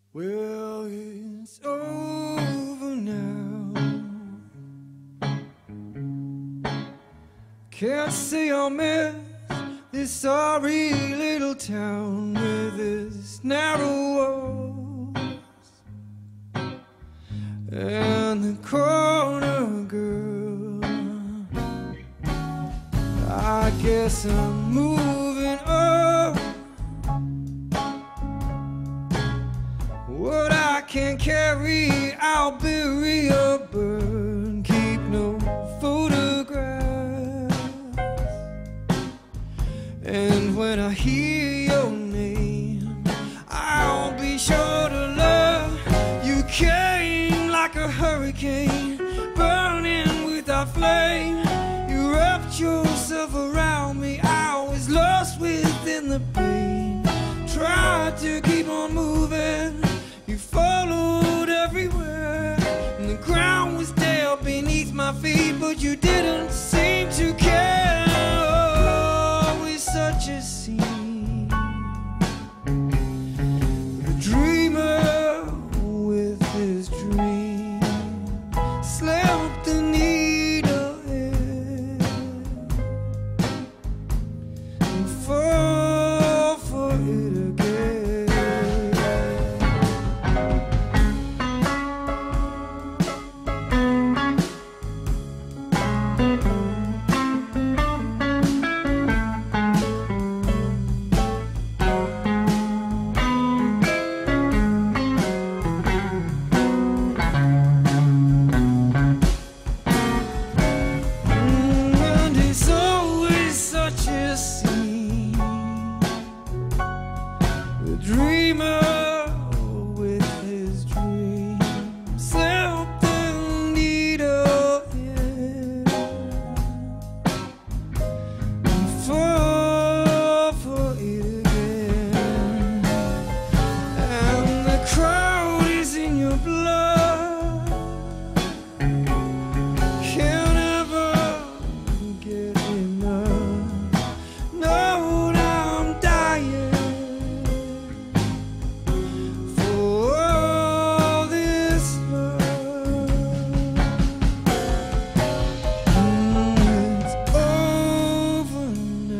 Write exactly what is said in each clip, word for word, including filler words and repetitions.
Well, it's over now. Can't say I'll miss this sorry little town with its narrow walls and the corner girl. I guess I'm moving on. What I can't carry, I'll bury or burn. Keep no photographs. And when I hear your name, I'll be sure to love. You came like a hurricane, burning without flame. You wrapped yourself around me, I was lost within the pain. Tried to keep on moving, you followed everywhere, and the ground was there beneath my feet, but you didn't seem to care. Oh, it's such a scene. The dreamer with his dream slept the needle in and fall for it again. And it's always such a scene. The dreamer with his dream slept the needle in and fall for it again. And the crowd is in your blood, can't ever get enough. No, now I'm dying for all this love. Mm, it's over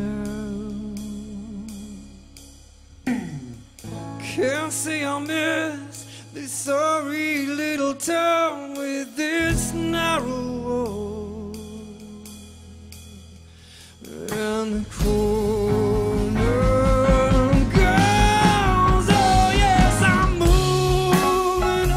now. Can't say I'll miss this sorry little town with its narrow walls and the corner girls. Oh yes, I'm moving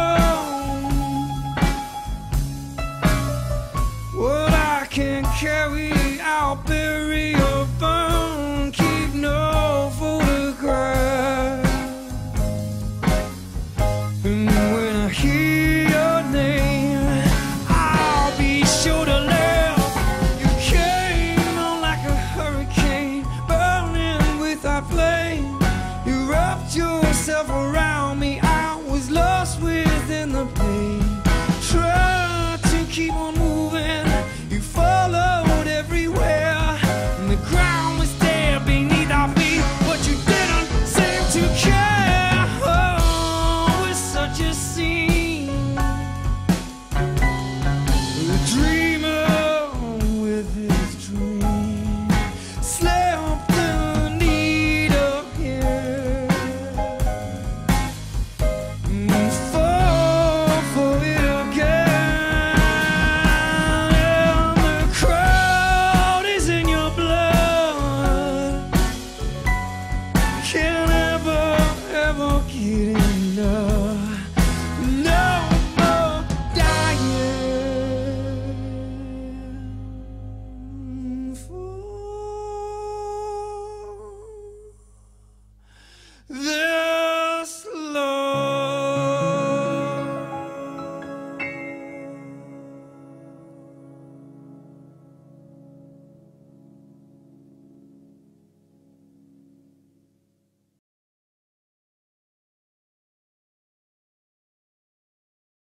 on. What I can't carry, I'll bury or burn. Keep no photographs. And when I hear your name, I'll be sure to laugh. You came on like a hurricane, burning without flame. You wrapped yourself around me, I was lost within the pain. Tried to keep on moving, you followed everywhere, and the ground was there beneath our feet, but you didn't seem to care. Oh, it's such a scene. The dreamer with his dream slept the needle here and fall for it again. And the crowd is in your blood, can't ever, ever get in.